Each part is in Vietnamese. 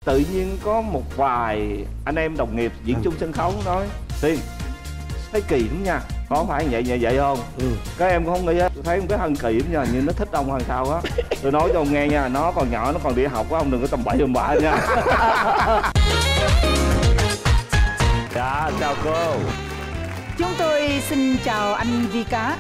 Tự nhiên có một vài anh em đồng nghiệp diễn chung sân khấu nói Tiên thấy kỳ lắm nha, có phải vậy không? Các em cũng không nghĩ á, tôi thấy cái Hân kỳ lắm nha, nhưng nó thích ông hơn sao á. Tôi nói cho ông nghe nha, nó còn nhỏ, nó còn đi học á, ông đừng có tầm bậy tầm bạ nha. Dạ, chào cô. Chúng tôi xin chào anh Vi Cá.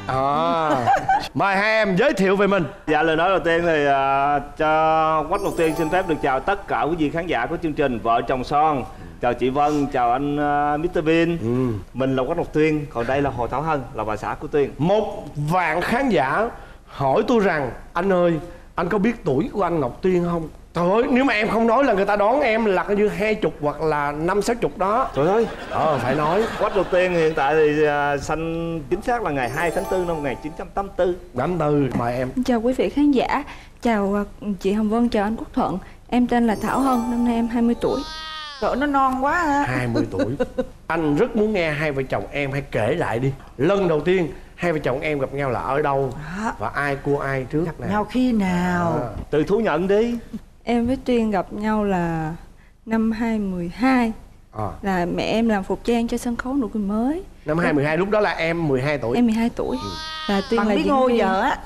Mời hai em giới thiệu về mình. Dạ, lời nói đầu tiên thì cho Quách Ngọc Tuyên xin phép được chào tất cả quý vị khán giả của chương trình Vợ Chồng Son. Chào chị Vân, chào anh Mr Bean. Mình là Quách Ngọc Tuyên, còn đây là Hồ Thảo Hân, là bà xã của Tuyên. Một vạn khán giả hỏi tôi rằng anh ơi, anh có biết tuổi của anh Ngọc Tuyên không? Trời ơi, nếu mà em không nói là người ta đoán em là như 20 hoặc là 50-60 đó. Trời ơi, phải nói. Quách Ngọc Tuyên hiện tại thì sinh chính xác là ngày 2 tháng 4 năm 1984. 84, mời em. Chào quý vị khán giả, chào chị Hồng Vân, chào anh Quốc Thuận. Em tên là Thảo Hân, năm nay em 20 tuổi. Trời, nó non quá ha. 20 tuổi. Anh rất muốn nghe hai vợ chồng em hãy kể lại đi. Lần đầu tiên hai vợ chồng em gặp nhau là ở đâu? Và ai cua ai trước? Gặp nhau khi nào? Từ thú nhận đi. Em với Tuyên gặp nhau là năm 2012. Là mẹ em làm phục trang cho sân khấu nụ cười mới. Năm 2012, lúc đó là em 12 tuổi. Em 12 tuổi. Là Tuyên Bằng là biết diễn ngô viên. vợ á.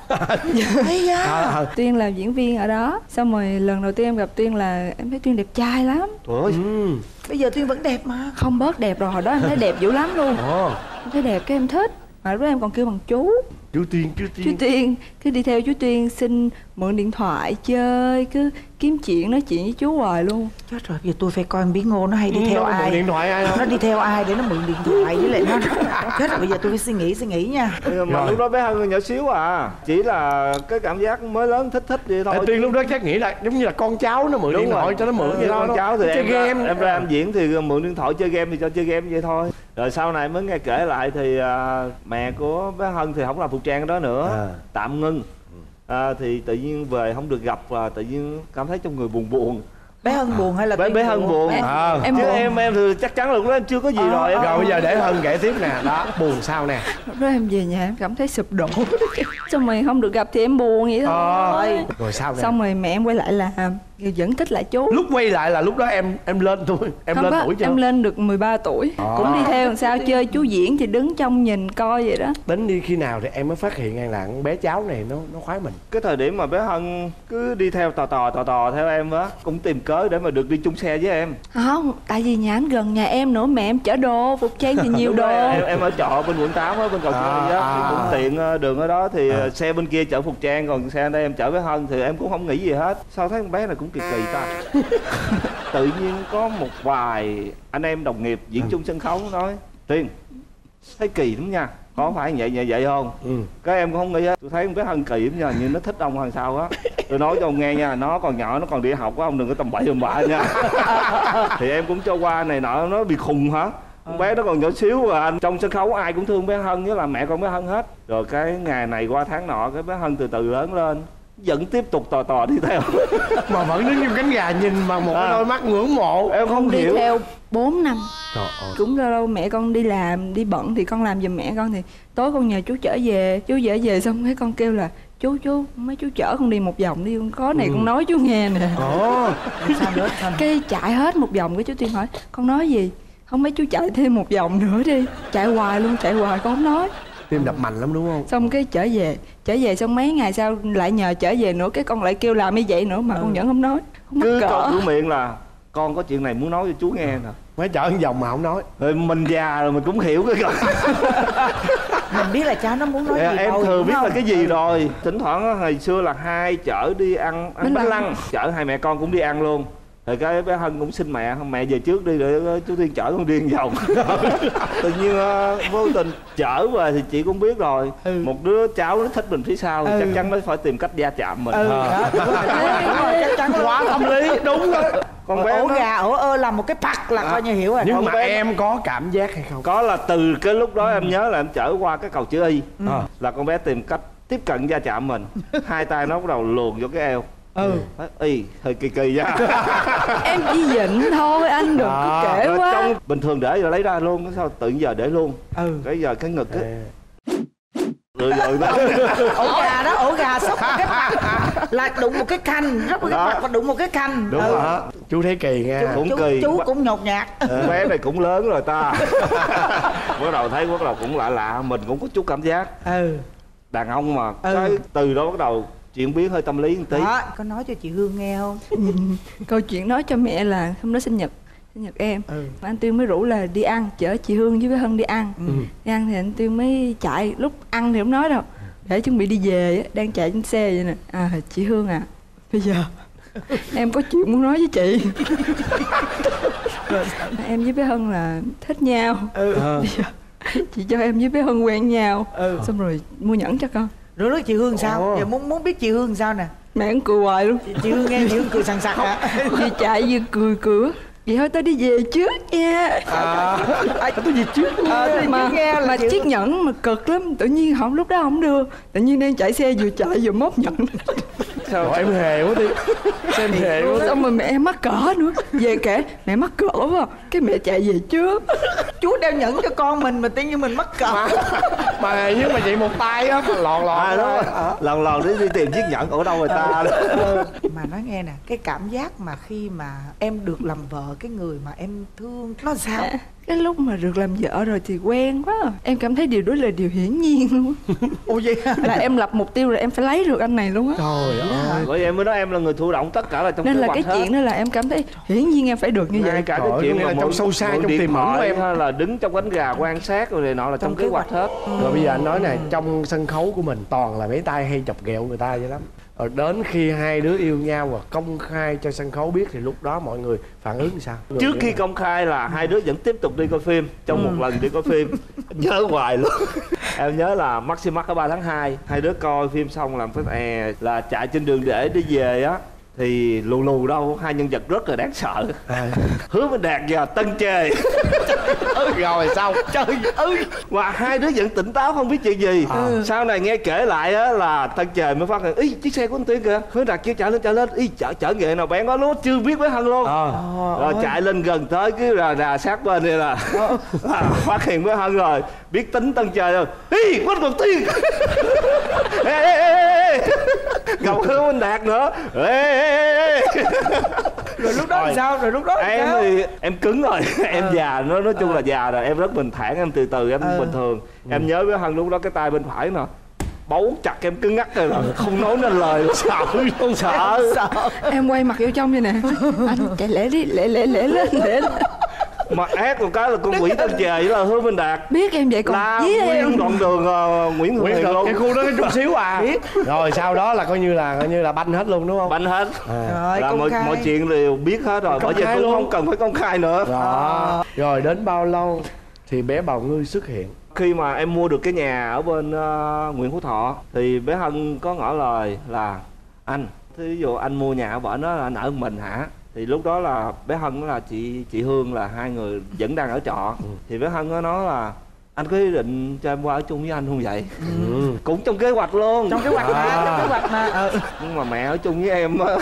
Tuyên là diễn viên ở đó. Xong rồi lần đầu tiên em gặp Tuyên là em thấy Tuyên đẹp trai lắm. Trời ơi. Bây giờ Tuyên vẫn đẹp mà. Không bớt đẹp rồi, hồi đó em thấy đẹp dữ lắm luôn. Em thấy đẹp cái em thích. Mà lúc đó em còn kêu bằng chú. Chú Tuyên. Cứ đi theo chú Tuyên xin mượn điện thoại chơi, cứ kiếm chuyện nói chuyện với chú hoài luôn. Chết rồi, bây giờ tôi phải coi Bí Ngô nó hay đi theo ai. Mượn điện thoại ai không? Nó đi theo ai để nó mượn điện thoại với lại nó. Chết rồi, bây giờ tôi phải suy nghĩ nha. Mà lúc đó bé Hân nhỏ xíu à, chỉ là cái cảm giác mới lớn thích vậy thôi. Tuyên lúc đó chắc nghĩ là giống như là con cháu nó mượn điện thoại cho nó mượn vậy đó. Con cháu thì chơi game. Em ra em diễn thì mượn điện thoại chơi game thì cho chơi game vậy thôi. Rồi sau này mới nghe kể lại thì mẹ của bé Hân thì không làm phục trang đó nữa, tạm ngưng. Thì tự nhiên về không được gặp và tự nhiên cảm thấy trong người buồn. Bé Hân buồn hay là bé Hân buồn? Em chứ buồn. em thì chắc chắn là lúc đó em chưa có gì rồi. Rồi bây giờ để Hân kể tiếp nè. Đó, buồn sao nè? Lúc đó em về nhà em cảm thấy sụp đổ. Xong rồi không được gặp thì em buồn vậy thôi. Rồi sao nè? Xong rồi mẹ em quay lại làm, vẫn thích lại chú. Lúc quay lại là lúc đó em lên thôi. Em không lên có, tuổi chưa? em lên được 13 tuổi. Cũng đi theo làm sao chơi chú diễn thì đứng trong nhìn coi vậy đó. Đến đi khi nào thì em mới phát hiện rằng là con bé cháu này nó khoái mình? Cái thời điểm mà bé Hân cứ đi theo tò theo em á, cũng tìm cớ để mà được đi chung xe với em. Không, tại vì nhà anh gần nhà em nữa, mẹ em chở đồ, phục trang thì nhiều đồ. Em ở trọ bên quận 8 á, bên cầu Giấy á, thì cũng tiện đường ở đó thì xe bên kia chở phục trang, còn xe đây em chở bé Hân thì em cũng không nghĩ gì hết. Sao thấy con bé này cũng kỳ ta. Tự nhiên có một vài anh em đồng nghiệp diễn chung sân khấu nói Tuyên thấy kỳ lắm nha, có phải vậy không? Các em cũng không nghĩ á, tôi thấy con bé Hân kỳ lắm nha, nhưng nó thích ông hơn sao á. Tôi nói cho ông nghe nha, nó còn nhỏ, nó còn đi học á, ông đừng có tầm bậy tầm bạ nha. Thì em cũng cho qua này nọ, nó bị khùng hả? Con bé nó còn nhỏ xíu à, trong sân khấu ai cũng thương bé Hân với là mẹ con bé Hân hết. Rồi cái ngày này qua tháng nọ, cái bé Hân từ từ lớn lên, vẫn tiếp tục tò đi theo. Mà vẫn đứng như cánh gà nhìn bằng một đôi mắt ngưỡng mộ. Em không đi hiểu. theo 4 năm. Trời ơi. Cũng lâu lâu mẹ con đi làm, đi bận thì con làm giùm mẹ con, thì tối con nhờ chú chở về. Chú chở về xong cái con kêu là chú mấy chú chở con đi một vòng đi, con có này con nói chú nghe nè. Sao nữa? Cái chạy hết một vòng, cái chú Tuyên hỏi con nói gì? Không, mấy chú chạy thêm một vòng nữa đi. Chạy hoài luôn, chạy hoài con không nói. Tim đập mạnh lắm đúng không? Xong cái trở về xong mấy ngày sau lại nhờ trở về nữa, cái con lại kêu làm như vậy nữa mà con vẫn không nói, không mắc Cứ cỡ. câu cửa miệng là con có chuyện này muốn nói cho chú nghe nè. Mới chở một vòng mà không nói. Rồi mình già rồi mình cũng hiểu cái câu. Mình biết là cháu nó muốn nói gì em đâu, thừa biết không? là cái gì rồi. Thỉnh thoảng á, hồi xưa là hai chở đi ăn bánh lăng, chở hai mẹ con cũng đi ăn luôn. Rồi cái bé Hân cũng xin mẹ về trước đi để chú Tuyên chở con đi vòng. Tự nhiên vô tình chở về thì chị cũng biết rồi. Một đứa cháu nó thích mình phía sau thì chắc chắn nó phải tìm cách va chạm mình. Chắc chắn Quá tâm lý, đúng rồi. Con bé ổ nó... gà ổ ơ làm một cái pặc là coi như hiểu rồi. Nhưng mà bé... em có cảm giác hay không? Có, là từ cái lúc đó em nhớ là em chở qua cái cầu chữ Y, là con bé tìm cách tiếp cận va chạm mình. Hai tay nó bắt đầu luồn vô cái eo. Y hơi kỳ nha. Em chỉ dịnh thôi, anh đừng có kể quá. Trong bình thường để giờ lấy ra luôn, sao tự nhiên giờ để luôn. Cái giờ cái ngực á rồi đó. Ổ gà đó, ổ gà sốc cái mặt là đụng một cái canh, rất là cái mặt và đụng một cái canh. Đúng rồi. Chú thấy kỳ nghe. Cũng kỳ. Chú cũng nhột nhạt. Bé này cũng lớn rồi ta. Bắt đầu thấy bắt đầu cũng lạ lạ, mình cũng có chút cảm giác. Đàn ông mà cái từ đó bắt đầu chuyển biến hơi tâm lý một tí. Đó, có nói cho chị Hương nghe không? Câu chuyện nói cho mẹ là hôm đó sinh nhật em. Anh Tuyên mới rủ là đi ăn, chở chị Hương với bé Hân đi ăn. Đi ăn thì anh Tuyên mới chạy, lúc ăn thì không nói đâu, để chuẩn bị đi về đang chạy trên xe vậy nè. Chị Hương à, bây giờ em có chuyện muốn nói với chị. Em với bé Hân là thích nhau. Bây giờ chị cho em với bé Hân quen nhau, xong rồi mua nhẫn cho con. Rồi nói chị Hương sao? Giờ muốn biết chị Hương sao nè. Mẹ em cười hoài luôn. Chị Hương nghe chị Hương cười sằng sặc hả? Vừa chạy vừa cười cửa. Vậy thôi tao đi về trước nha. Tôi về trước mà chiếc nhẫn mà cực lắm. Tự nhiên không, lúc đó không đưa. Tự nhiên đang chạy xe vừa chạy vừa móc nhẫn. Sao em hề quá đi. Xem hề quá. Xong rồi mẹ em mắc cỡ nữa. Về kể mẹ mắc cỡ quá. Cái mẹ chạy về trước. Chú đeo nhẫn cho con mình mà tự nhiên mình mắc cỡ. Mà nhưng mà vậy một tay á, lòn Lòn đi tìm chiếc nhẫn ở đâu người ta đó. Mà nói nghe nè, cái cảm giác mà khi mà em được làm vợ cái người mà em thương nó sao? Cái lúc mà được làm vợ rồi thì quen quá. Em cảm thấy điều đó là điều hiển nhiên luôn. Ủa vậy là em lập mục tiêu là em phải lấy được anh này luôn á. Trời ơi. Bởi vì em mới nói em là người thụ động tất cả là trong nên kế là hoạch cái chuyện đó là em cảm thấy hiển nhiên em phải được như vậy. Ngay cả cái chuyện là trong sâu xa trong tiềm ẩn của em là đứng trong cánh gà quan sát rồi này nọ là trong kế hoạch hết. Rồi bây giờ anh nói này, trong sân khấu của mình toàn là mấy tay hay chọc ghẹo người ta vậy lắm. Rồi đến khi hai đứa yêu nhau và công khai cho sân khấu biết thì lúc đó mọi người phản ứng sao? Trước khi công khai là hai đứa vẫn tiếp tục đi coi phim. Trong một lần đi coi phim nhớ hoài luôn. Em nhớ là Maximax ở 3 tháng 2. Hai đứa coi phim xong làm cái là chạy trên đường để đi về á. Thì lù đâu hai nhân vật rất là đáng sợ. Hứa Minh Đạt và Tân Chề. Rồi sao? Trời ơi. Và hai đứa vẫn tỉnh táo không biết chuyện gì. Sau này nghe kể lại á là Tân Chề mới phát hiện ý chiếc xe của anh Tuyên kìa. Hứa Đạt kêu chạy lên ý chở nghệ nào bán đó nó chưa biết với Hân luôn. Rồi chạy lên gần tới cái rà sát bên đây là phát hiện với Hân rồi, biết tính Tân Chề rồi. Ý quên còn Tuyên. Gặp Hứa Minh Đạt nữa. Rồi lúc đó sao? Rồi lúc đó em sao? thì em cứng rồi. Em già, nói chung là già rồi. Em rất bình thản, em từ từ, em bình thường. Em nhớ với Hân lúc đó cái tay bên phải nè bấu chặt em cứng ngắc rồi, không nói nên lời. Sợ luôn, sợ. Em quay mặt vô trong vậy nè. Anh chạy lẹ đi, lẹ lên. Mà ác một cái là con quỷ Tân Chề với là Hứa Minh Đạt biết em vậy còn la nguyên đoạn đường Nguyễn Thượng Hiền luôn. Cái khu đó cái chút xíu biết. Rồi sau đó là coi như là banh hết luôn đúng không? Banh hết. Rồi là mọi chuyện đều biết hết rồi. Bởi vì cũng không cần phải công khai nữa. Rồi đến bao lâu thì bé Bào Ngư xuất hiện? Khi mà em mua được cái nhà ở bên Nguyễn Phú Thọ thì bé Hân có ngỏ lời là anh, thí dụ anh mua nhà ở bển đó là anh ở một mình hả? Thì lúc đó là bé Hân là chị Hương là hai người vẫn đang ở trọ. Thì bé Hân có nói là anh có ý định cho em qua ở chung với anh không vậy? Cũng trong kế hoạch luôn. Trong kế hoạch mà. Nhưng mà mẹ ở chung với em á.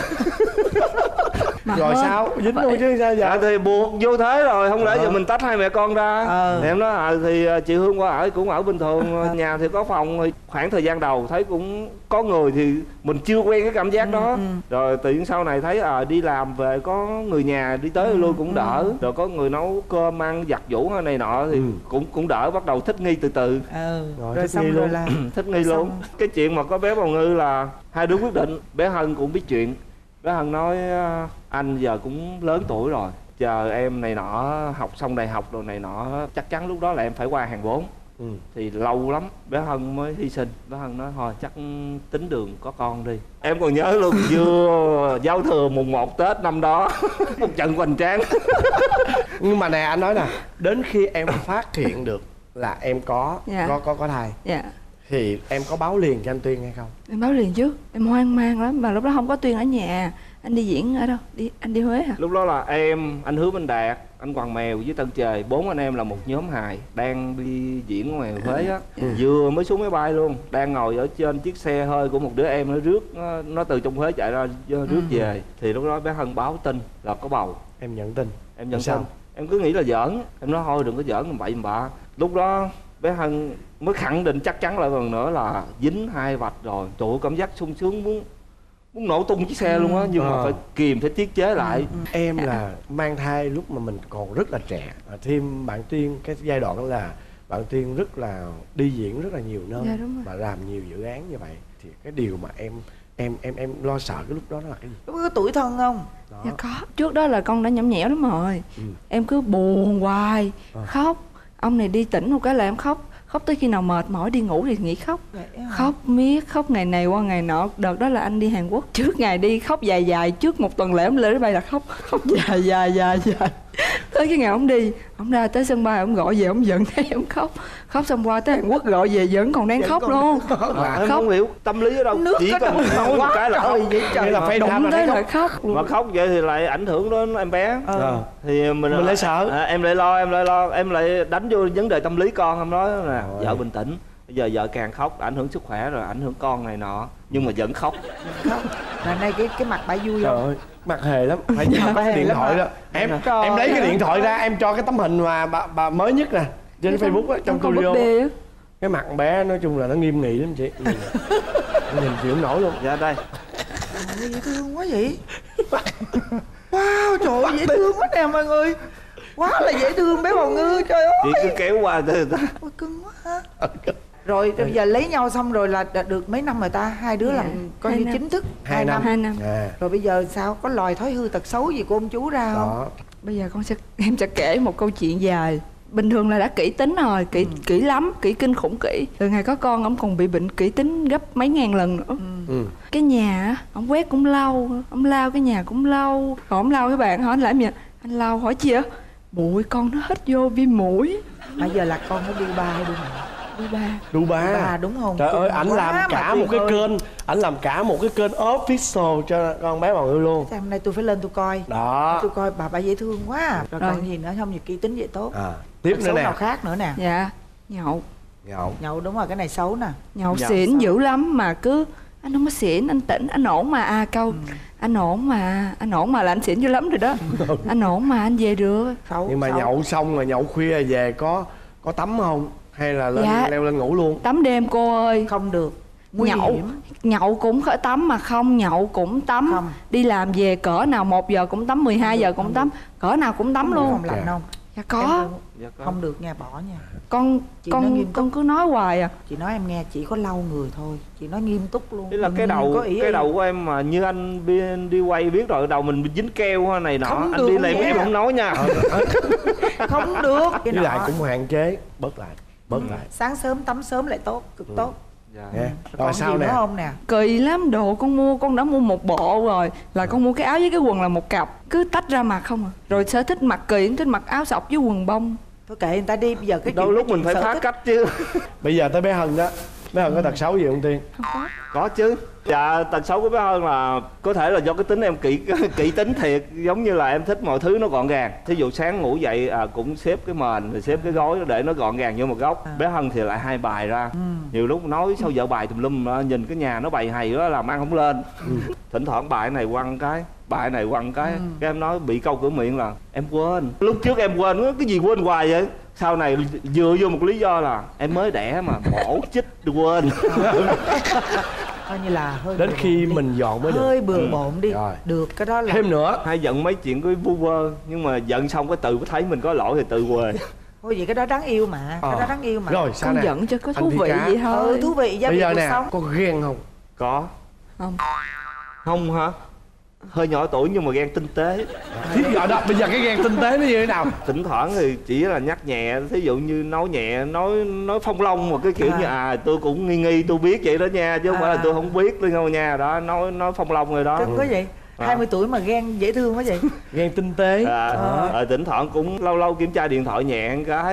Rồi sao? Dính luôn chứ sao giờ? Thì buộc vô thế rồi, không lẽ giờ mình tách hai mẹ con ra. Thì em nói thì chị Hương qua ở cũng ở bình thường, nhà thì có phòng. Khoảng thời gian đầu thấy cũng có người thì mình chưa quen cái cảm giác đó. Rồi tự nhiên sau này thấy đi làm về có người nhà đi tới lui cũng đỡ. Rồi có người nấu cơm ăn giặt giũ này nọ thì cũng đỡ, bắt đầu thích nghi từ từ. Rồi xong rồi là thích nghi luôn. Cái chuyện mà có bé Bào Ngư là hai đứa quyết định. Bé Hân cũng biết chuyện. Bé Hân nói anh giờ cũng lớn tuổi rồi, chờ em này nọ học xong đại học rồi này nọ chắc chắn lúc đó là em phải qua hàng 4. Thì lâu lắm bé Hân mới hy sinh. Bé Hân nói thôi chắc tính đường có con đi. Em còn nhớ luôn, vừa giao thừa mùng 1 Tết năm đó một trận hoành tráng. Nhưng mà nè anh nói nè, đến khi em phát hiện được là em có thai, thì em có báo liền cho anh Tuyên hay không? Em báo liền chứ, em hoang mang lắm. Mà lúc đó không có Tuyên ở nhà. Anh đi diễn ở đâu? Anh đi Huế hả? Lúc đó là em, anh Hứa Minh Đạt, anh Hoàng Mèo với Tân Chề, 4 anh em là một nhóm hài đang đi diễn ngoài Huế á. Vừa mới xuống máy bay luôn, đang ngồi ở trên chiếc xe hơi của một đứa em, nó rước nó từ trong Huế chạy ra rước về. Thì lúc đó bé Hân báo tin là có bầu. Em nhận tin. Em nhận tin. Em cứ nghĩ là giỡn, em nói thôi đừng có giỡn bậy bạ. Lúc đó bé Hân mới khẳng định chắc chắn lại lần nữa là dính 2 vạch rồi. Trời ơi, cảm giác sung sướng muốn nổ tung chiếc xe luôn á, nhưng mà phải kìm, phải tiết chế lại. Em là mang thai lúc mà mình còn rất là trẻ, thêm bạn Tiên cái giai đoạn đó là bạn Tiên rất là đi diễn rất là nhiều nơi, Dạ, đúng rồi. và làm nhiều dự án như vậy, thì cái điều mà em lo sợ cái lúc đó là cái gì? Lúc có tủi thân không? Đó. Dạ có. Trước đó là con đã nhõng nhẽo lắm rồi. Em cứ buồn hoài, khóc. Ông này đi tỉnh một cái là em khóc. Khóc tới khi nào mệt mỏi đi ngủ thì nghỉ khóc. Vậy hả? Khóc miết, khóc ngày này qua ngày nọ. Đợt đó là anh đi Hàn Quốc, trước ngày đi khóc dài dài, trước một tuần lễ ông lên máy bay là khóc dài. Tới cái ngày ông đi, ông ra tới sân bay ông gọi về ông giận thấy ông khóc xong qua tới Hàn Quốc gọi về vẫn còn đang khóc luôn. Em không hiểu tâm lý ở đâu, Nước chỉ có cần đâu nói một quá cái là khóc. trời vậy trời. Nghĩa là phải Đụng làm tới là là phải khóc. khóc. Mà khóc vậy thì lại ảnh hưởng đến em bé. Thì mình lại sợ. em lại lo, em lại đánh vô vấn đề tâm lý con. Em nói nè, vợ bình tĩnh, bây giờ vợ càng khóc ảnh hưởng sức khỏe rồi ảnh hưởng con này nọ, nhưng mà vẫn khóc. Không. Là nay cái mặt bà vui Trời không? ơi, mặt hề lắm. Phải Mặt hề điện lắm thoại hả? đó. Em Trời lấy cái ơi. điện thoại ra, em cho cái tấm hình mà bà mới nhất nè trên Facebook á, trong con studio. búp bê á. Cái mặt bé nói chung là nó nghiêm nghị lắm chị. Nhìn chịu không nổi luôn. Dạ đây. Ôi, dễ thương quá vậy. Wow, trời ơi, dễ thương quá nè mọi người. Quá là dễ thương bé Bào Ngư, trời ơi. Chị cứ kéo qua tới người ta. Ôi, cưng quá ha. Rồi bây giờ lấy nhau xong rồi là được mấy năm rồi ta? Hai đứa Dạ, làm coi 2 như năm. chính thức 2 năm. 2 năm. Rồi bây giờ sao? Có lòi thói hư tật xấu gì của ông chú ra không? Đó. Bây giờ em sẽ kể một câu chuyện dài. Bình thường là đã kỹ tính rồi, kỹ lắm, kỹ kinh khủng kỹ. Từ ngày có con ông còn bị bệnh kỹ tính gấp mấy ngàn lần nữa. Cái nhà á, ông quét cũng lâu, ông lau cái nhà cũng lâu. Còn ông lau cái bàn hỏi anh làm gì? Anh lau hỏi chi ạ? Bụi con nó hết vô viêm mũi. Bây giờ là con nó đu ba hay đu mẹ? Đu ba. Đu ba. Ba đúng không? Trời ơi, ảnh Quá làm mà cả Tuyền một cái ơi. kênh, ảnh làm cả một cái kênh official cho con bé Bào Ngư luôn. Sao hôm nay tôi phải lên tôi coi. Đó. Tôi coi bà dễ thương quá. Rồi Rồi. còn gì nữa không? Gì kỹ tính vậy tốt. Tiếp Tật nữa xấu nè. nào khác nữa nè? Dạ. Nhậu. Nhậu. Nhậu đúng rồi, cái này xấu nè. Nhậu Nhậu xỉn sao? dữ lắm mà cứ anh không có xỉn, anh tỉnh, anh ổn mà anh ổn mà là anh xỉn dữ lắm rồi đó. Anh ổn mà anh về được. Xấu. Nhưng mà xấu. nhậu xong rồi nhậu khuya về có tắm không? Hay là leo lên ngủ luôn? Tắm đêm cô ơi. Không được. Nguy hiểm. Nhậu cũng khỏi tắm mà không nhậu cũng tắm. Không. Đi làm về cỡ nào 1 giờ cũng tắm, 12 giờ cũng tắm, cỡ nào cũng tắm luôn. Không lạnh không? Dạ có. Dạ, có. Không được nha, bỏ nha. Chị nói nghiêm túc. Con cứ nói hoài à. Chị nói em nghe, chỉ có lau người thôi. Chị nói nghiêm túc luôn. Thế là cái đầu của em mà như anh đi quay biết rồi, đầu mình dính keo này nọ, Không anh được đi làm nha. em không nói nha. Không được. Cái Với nọ. lại cũng hạn chế, bớt lại. Sáng sớm tắm sớm lại tốt, cực tốt. Dạ. Nghe. Còn Rồi gì sao nữa nè? không nè? Kỳ lắm, đồ con đã mua một bộ rồi. Là con mua cái áo với cái quần là một cặp. Cứ tách ra mặc không à. Rồi sở thích mặc kỳ, thích mặc áo sọc với quần bông. Thôi kệ người ta đi, bây giờ cái Đôi chuyện lúc mình phải sở phá thích. cách chứ. Bây giờ tới bé Hân đó. Bé Hân có tật xấu gì không Tiên? Không có. Có chứ. Dạ, tật xấu của bé Hơn là có thể là do cái tính em kỹ tính thiệt, giống như là em thích mọi thứ nó gọn gàng. Thí dụ sáng ngủ dậy cũng xếp cái mền rồi xếp cái gối để nó gọn gàng vô một góc. Bé Hân thì lại hay bài ra. Nhiều lúc nói sao vợ bài tùm lum, nhìn cái nhà nó bày hày đó làm ăn không lên. Thỉnh thoảng bài này quăng cái, bài này quăng cái em nói bị câu cửa miệng là em quên. Lúc trước em quên cái gì quên hoài vậy. Sau này dựa vô một lý do là em mới đẻ mà mổ chích quên. Coi như là hơi Đến bừa khi bộn đi. mình dọn mới được. Hơi bừa bộn đi. Rồi. Được cái đó là Thêm nữa. Hay giận mấy chuyện cái vu vơ, nhưng mà giận xong cái tự thấy mình có lỗi thì tự quê. thôi vậy cái đó đáng yêu mà. Cái đó đáng yêu mà. Rồi sao Con nè? giận cho có Anh thú Thi vị Cá. vậy thôi. Thú vị gia Bây vị giờ cuộc nè, sống. có ghen không? Có. Không. Không hả? Hơi nhỏ tuổi nhưng mà ghen tinh tế. Thí dụ đó, bây giờ cái ghen tinh tế nó như thế nào? Thỉnh thoảng thì chỉ là nhắc nhẹ, thí dụ như nói nhẹ, nói phong long, một cái kiểu như tôi cũng nghi tôi biết vậy đó nha, chứ không phải là tôi không biết đâu nha. Đó, nói phong long rồi đó. Cưng quá vậy. 20 tuổi mà ghen dễ thương quá vậy. Ghen tinh tế. Thỉnh thoảng cũng lâu lâu kiểm tra điện thoại nhẹ một cái.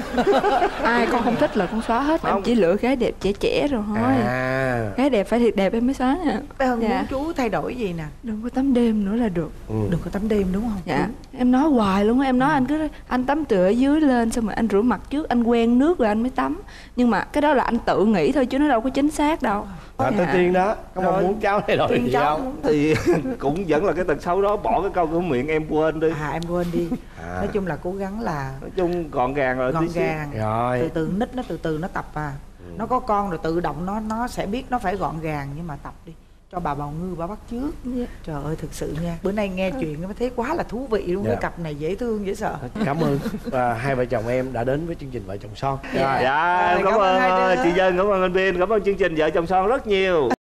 Ai con không thích là con xóa hết. Em chỉ lựa gái đẹp trẻ trẻ rồi thôi. Gái đẹp phải thiệt đẹp em mới xóa nha. Bé Hân Dạ. muốn chú thay đổi gì nè? Đừng có tắm đêm nữa là được. Đừng có tắm đêm đúng không? Dạ. Em nói hoài luôn á, em nói anh cứ anh tắm từ ở dưới lên, xong rồi anh rửa mặt trước, anh quen nước rồi anh mới tắm. Nhưng mà cái đó là anh tự nghĩ thôi chứ nó đâu có chính xác đâu. Tới Tiên đó, có mong muốn cháu thay đổi gì không? Thì cũng vẫn là cái tật xấu đó, bỏ cái câu cửa miệng em quên đi. Em quên đi. Nói chung là cố gắng là nói chung gọn gàng rồi. Gọn gàng rồi. Từ từ nít nó từ từ nó tập nó có con rồi tự động nó sẽ biết nó phải gọn gàng, nhưng mà tập đi cho bà Bào Ngư bà bắt chước. Trời ơi thực sự nha, bữa nay nghe chuyện nó thấy quá là thú vị luôn. Cái cặp này dễ thương dễ sợ. Cảm ơn hai vợ chồng em đã đến với chương trình Vợ Chồng Son. Dạ, cảm ơn chị Dân, cảm ơn anh Biên, cảm ơn chương trình Vợ Chồng Son rất nhiều.